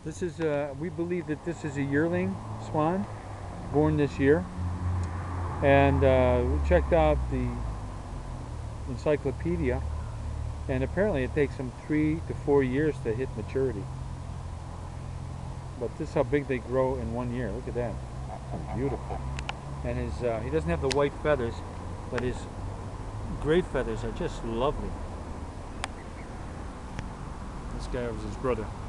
This is, we believe that this is a yearling swan, born this year. And we checked out the encyclopedia, and apparently it takes them 3 to 4 years to hit maturity. But this is how big they grow in 1 year. Look at that. That's beautiful. And his, he doesn't have the white feathers, but his gray feathers are just lovely. This guy was his brother.